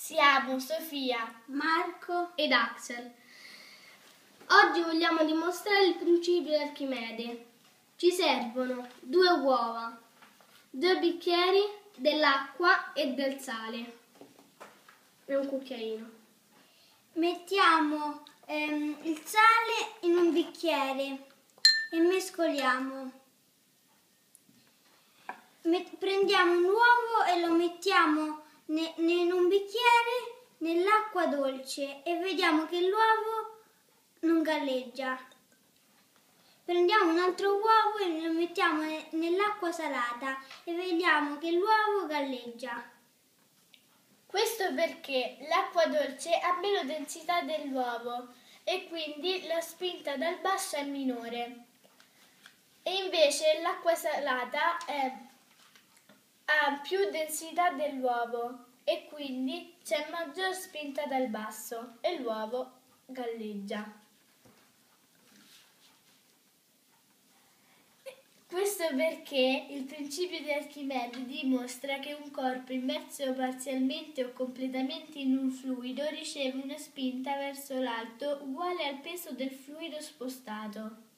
Siamo Sofia, Marco ed Axel. Oggi vogliamo dimostrare il principio di Archimede. Ci servono 2 uova, 2 bicchieri dell'acqua e del sale e un cucchiaino. Mettiamo il sale in un bicchiere e mescoliamo. Prendiamo un uovo e lo mettiamo in un bicchiere nell'acqua dolce e vediamo che l'uovo non galleggia. Prendiamo un altro uovo e lo mettiamo nell'acqua salata e vediamo che l'uovo galleggia. Questo perché l'acqua dolce ha meno densità dell'uovo e quindi la spinta dal basso è minore. E invece l'acqua salata ha più densità dell'uovo e quindi c'è maggior spinta dal basso e l'uovo galleggia. Questo perché il principio di Archimede dimostra che un corpo immerso parzialmente o completamente in un fluido riceve una spinta verso l'alto uguale al peso del fluido spostato.